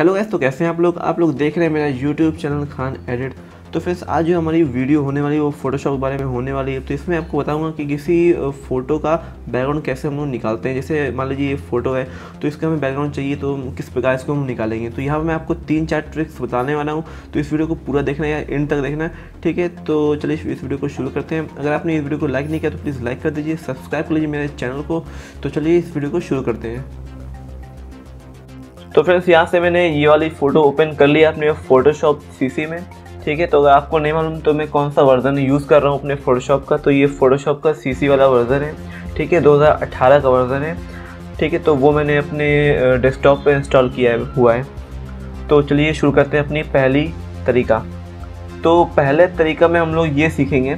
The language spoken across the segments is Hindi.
हेलो गाइस, तो कैसे हैं आप लोग देख रहे हैं मेरा यूट्यूब चैनल खान एडिट। तो फ्रेंड्स, आज जो हमारी वीडियो होने वाली है वो फोटोशॉप के बारे में होने वाली है। तो इसमें आपको बताऊंगा कि किसी फ़ोटो का बैकग्राउंड कैसे हम लोग निकालते हैं। जैसे मान लीजिए ये फ़ोटो है तो इसका हमें बैकग्राउंड चाहिए, तो किस प्रकार इसको हम निकालेंगे। तो यहाँ पर मैं आपको 3-4 ट्रिक्स बताने वाला हूँ, तो इस वीडियो को पूरा देखना है या एंड तक देखना है, ठीक है। तो चलिए इस वीडियो को शुरू करते हैं। अगर आपने इस वीडियो को लाइक नहीं किया तो प्लीज़ लाइक कर दीजिए, सब्सक्राइब कर लीजिए मेरे चैनल को। तो चलिए इस वीडियो को शुरू करते हैं। तो फ्रेंड्स, यहाँ से मैंने ये वाली फ़ोटो ओपन कर लिया अपने फोटोशॉप सीसी में, ठीक है। तो अगर आपको नहीं मालूम तो मैं कौन सा वर्जन यूज़ कर रहा हूँ अपने फोटोशॉप का, तो ये फोटोशॉप का सीसी वाला वर्जन है, ठीक है। 2018 का वर्जन है, ठीक है। तो वो मैंने अपने डेस्कटॉप पे इंस्टॉल किया हुआ है। तो चलिए शुरू करते हैं अपनी पहली तरीका। तो पहले तरीका में हम लोग ये सीखेंगे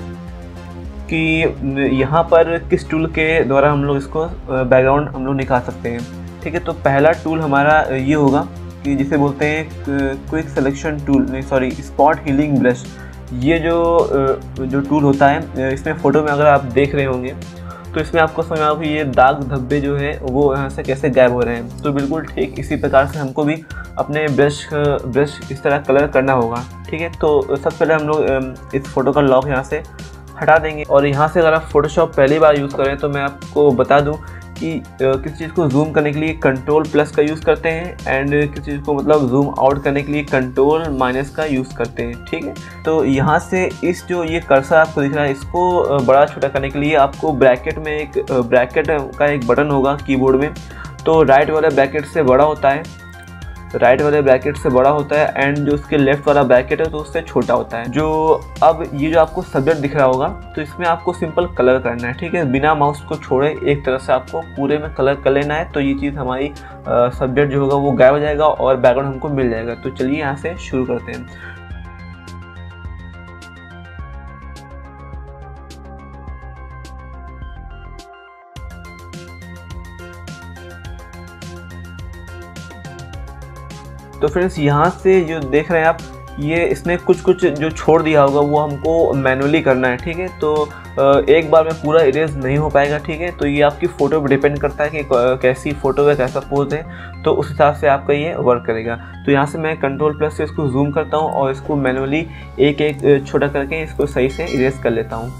कि यहाँ पर किस टूल के द्वारा हम लोग इसको बैकग्राउंड हम लोग निकाल सकते हैं, ठीक है। तो पहला टूल हमारा ये होगा कि जिसे बोलते हैं क्विक सिलेक्शन टूल, नहीं सॉरी, स्पॉट हीलिंग ब्रश। ये जो टूल होता है, इसमें फ़ोटो में अगर आप देख रहे होंगे तो इसमें आपको समझ आओ कि ये दाग धब्बे जो है वो यहाँ से कैसे गायब हो रहे हैं। तो बिल्कुल ठीक इसी प्रकार से हमको भी अपने ब्रश इस तरह कलर करना होगा, ठीक है। तो सबसे पहले हम लोग इस फ़ोटो का लॉक यहाँ से हटा देंगे। और यहाँ से अगर आप फोटोशॉप पहली बार यूज़ करें तो मैं आपको बता दूँ कि किसी चीज़ को जूम करने के लिए कंट्रोल+ का यूज़ करते हैं, एंड किसी चीज़ को मतलब जूम आउट करने के लिए कंट्रोल- का यूज़ करते हैं, ठीक है। तो यहाँ से इस जो ये कर्सर आपको दिख रहा है, इसको बड़ा छोटा करने के लिए आपको ब्रैकेट में ब्रैकेट का एक बटन होगा कीबोर्ड में। तो राइट वाले ब्रैकेट से बड़ा होता है, एंड जो उसके लेफ्ट वाला ब्रैकेट है तो उससे छोटा होता है। जो अब ये जो आपको सब्जेक्ट दिख रहा होगा, तो इसमें आपको सिंपल कलर करना है, ठीक है। बिना माउस को छोड़े एक तरह से आपको पूरे में कलर कर लेना है। तो ये चीज़ हमारी सब्जेक्ट जो होगा वो गायब हो जाएगा और बैकग्राउंड हमको मिल जाएगा। तो चलिए यहाँ से शुरू करते हैं। तो फ्रेंड्स, यहाँ से जो देख रहे हैं आप, ये इसने कुछ जो छोड़ दिया होगा वो हमको मैनुअली करना है, ठीक है। तो एक बार में पूरा इरेज नहीं हो पाएगा, ठीक है। तो ये आपकी फ़ोटो पर डिपेंड करता है कि कैसी फ़ोटो है, कैसा पोज है, तो उस हिसाब से आपका ये वर्क करेगा। तो यहाँ से मैं कंट्रोल+ से इसको जूम करता हूँ और इसको मैनुअली एक छोटा करके इसको सही से इरेज कर लेता हूँ।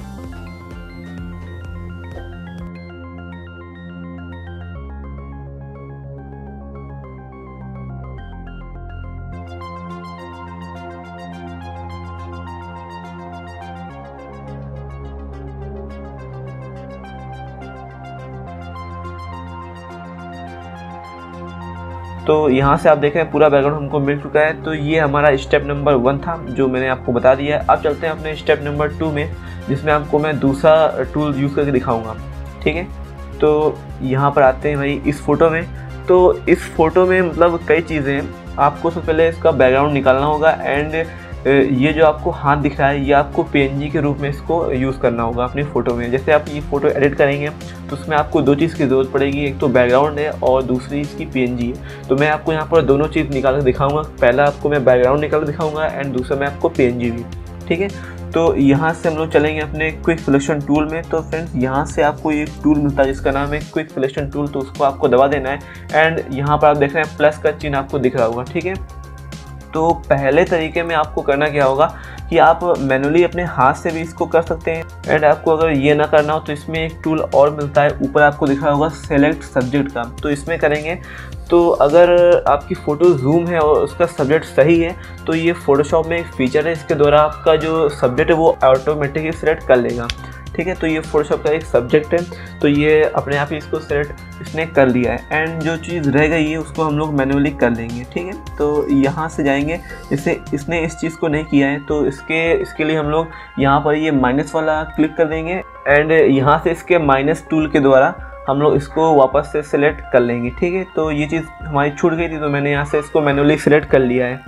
तो यहाँ से आप देख रहे हैं पूरा बैकग्राउंड हमको मिल चुका है। तो ये हमारा स्टेप नंबर 1 था जो मैंने आपको बता दिया है। अब चलते हैं अपने स्टेप नंबर 2 में, जिसमें आपको मैं दूसरा टूल यूज़ करके दिखाऊंगा, ठीक है। तो यहाँ पर आते हैं भाई इस फ़ोटो में। तो इस फ़ोटो में मतलब कई चीज़ें हैं। आपको सबसे पहले इसका बैकग्राउंड निकालना होगा, एंड ये जो आपको हाथ दिख रहा है ये आपको PNG के रूप में इसको यूज़ करना होगा अपनी फ़ोटो में। जैसे आप ये फ़ोटो एडिट करेंगे तो उसमें आपको 2 चीज़ की ज़रूरत पड़ेगी, एक तो बैकग्राउंड है और दूसरी इसकी PNG है। तो मैं आपको यहाँ पर दोनों चीज़ निकाल कर दिखाऊंगा। पहला आपको मैं बैकग्राउंड निकाल कर दिखाऊंगा एंड दूसरा मैं आपको PNG भी, ठीक है। तो यहाँ से हम लोग चलेंगे अपने क्विक सिलेक्शन टूल में। तो फ्रेंड्स, यहाँ से आपको एक टूल मिलता है जिसका नाम है क्विक सिलेक्शन टूल। तो उसको आपको दबा देना है, एंड यहाँ पर आप देख रहे हैं प्लस का चिन्ह आपको दिख रहा होगा, ठीक है। तो पहले तरीके में आपको करना क्या होगा कि आप मैनुअली अपने हाथ से भी इसको कर सकते हैं, एंड आपको अगर ये ना करना हो तो इसमें एक टूल और मिलता है, ऊपर आपको दिख रहा होगा सेलेक्ट सब्जेक्ट का। तो इसमें करेंगे तो अगर आपकी फ़ोटो जूम है और उसका सब्जेक्ट सही है तो ये फ़ोटोशॉप में एक फ़ीचर है, इसके द्वारा आपका जो सब्जेक्ट है वो ऑटोमेटिकली सिलेक्ट कर लेगा, ठीक है। तो ये फोटोशॉप का एक सब्जेक्ट है, तो ये अपने आप ही इसको सेलेक्ट इसने कर लिया है, एंड जो चीज़ रह गई है उसको हम लोग मैनुअली कर लेंगे, ठीक है। तो यहाँ से जाएंगे, जैसे इसने इस चीज़ को नहीं किया है तो इसके लिए हम लोग यहाँ पर ये माइनस वाला क्लिक कर देंगे, एंड यहाँ से इसके माइनस टूल के द्वारा हम लोग इसको वापस से सिलेक्ट कर लेंगे, ठीक है। तो ये चीज़ हमारी छूट गई थी तो मैंने यहाँ से इसको मैनुअली सिलेक्ट कर लिया है।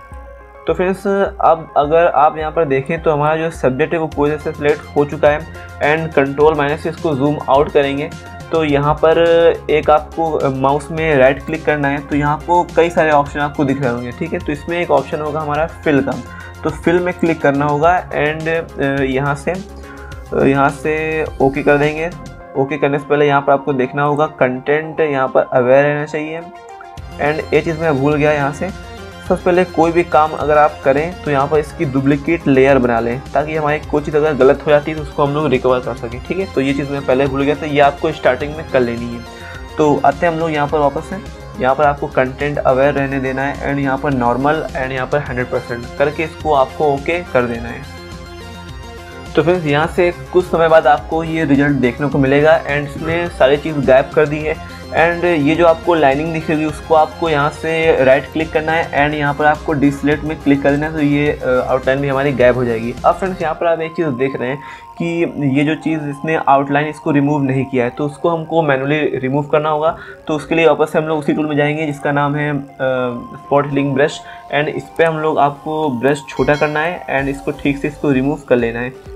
तो फ्रेंड्स, अब अगर आप यहाँ पर देखें तो हमारा जो सब्जेक्ट है वो पूरे से सिलेक्ट हो चुका है, एंड कंट्रोल- से इसको जूम आउट करेंगे। तो यहाँ पर एक आपको माउस में राइट क्लिक करना है। तो यहाँ आपको कई सारे ऑप्शन आपको दिख रहे होंगे, ठीक है। तो इसमें एक ऑप्शन होगा हमारा फिल का, तो फिल में क्लिक करना होगा, एंड यहाँ से ओके कर देंगे। ओके करने से पहले यहाँ पर आपको देखना होगा कंटेंट यहाँ पर अवेयर रहना चाहिए, एंड ये चीज़ मैं भूल गया यहाँ से। सबसे पहले कोई भी काम अगर आप करें तो यहाँ पर इसकी डुप्लीकेट लेयर बना लें, ताकि हमारी कोई चीज़ अगर गलत हो जाती है तो उसको हम लोग रिकवर कर सकें। ठीक है, तो ये चीज़ मैं पहले भूल गया था, ये आपको स्टार्टिंग में कर लेनी है। तो आते हैं हम लोग यहाँ पर वापस से। यहाँ पर आपको कंटेंट अवेयर रहने देना है एंड यहाँ पर नॉर्मल एंड यहाँ पर 100% करके इसको आपको ओके कर देना है। तो फ्रेंड्स यहाँ से कुछ समय बाद आपको ये रिजल्ट देखने को मिलेगा एंड इसने सारी चीज़ गायब कर दी है। एंड ये जो आपको लाइनिंग दिखेगी उसको आपको यहाँ से राइट क्लिक करना है एंड यहाँ पर आपको डिसलेट में क्लिक कर देना है, तो ये आउटलाइन भी हमारी गायब हो जाएगी। अब फ्रेंड्स यहाँ पर आप एक चीज़ देख रहे हैं कि ये जो चीज़ इसने आउटलाइन इसको रिमूव नहीं किया है, तो उसको हमको मैनुअली रिमूव करना होगा। तो उसके लिए वापस से हम लोग उसी टूल में जाएंगे जिसका नाम है स्पॉट हीलिंग ब्रश, एंड इस पर हम लोग आपको ब्रश छोटा करना है एंड इसको ठीक से इसको रिमूव कर लेना है।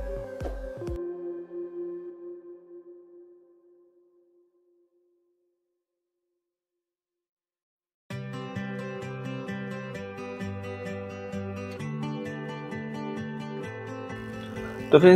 तो फिर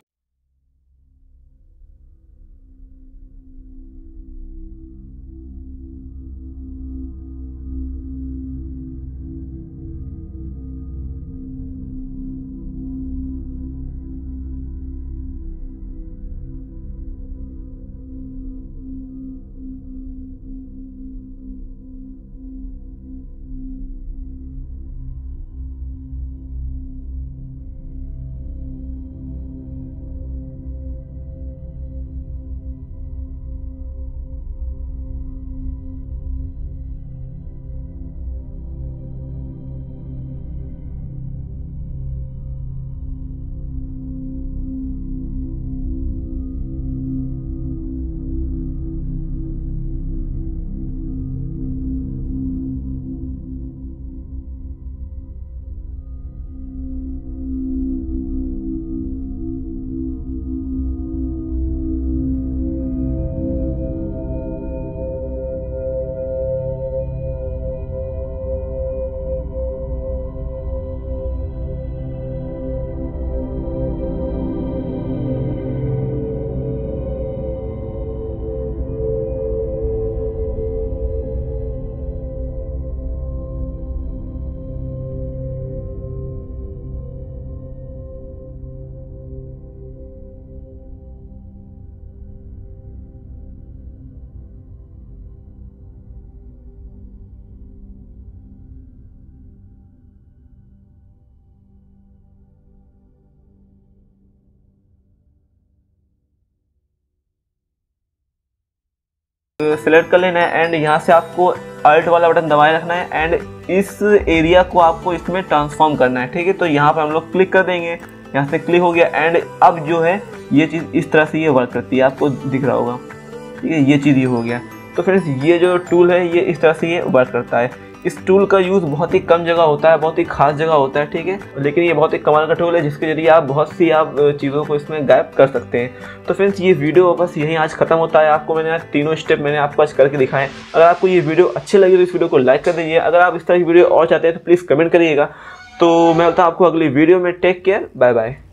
सेलेक्ट कर लेना है एंड यहाँ से आपको अल्ट वाला बटन दबाए रखना है एंड इस एरिया को आपको इसमें ट्रांसफॉर्म करना है। ठीक है, तो यहाँ पर हम लोग क्लिक कर देंगे, यहाँ से क्लिक हो गया एंड अब जो है ये चीज़ इस तरह से ये वर्क करती है, आपको दिख रहा होगा। ठीक है, ये चीज़ ये हो गया। तो फ्रेंड्स ये जो टूल है ये इस तरह से ये वर्क करता है। इस टूल का यूज़ बहुत ही कम जगह होता है, बहुत ही खास जगह होता है। ठीक है, लेकिन ये बहुत ही कमाल का टूल है जिसके जरिए आप बहुत सी आप चीज़ों को इसमें गायब कर सकते हैं। तो फ्रेंड्स ये वीडियो बस यहीं आज खत्म होता है। आपको मैंने आज तीनों स्टेप मैंने आपको आज करके दिखाए। अगर आपको ये वीडियो अच्छी लगी तो इस वीडियो को लाइक कर दीजिए। अगर आप इस तरह की वीडियो और चाहते हैं तो प्लीज़ कमेंट करिएगा। तो मैं बोलता हूँ आपको अगली वीडियो में। Take care, bye bye.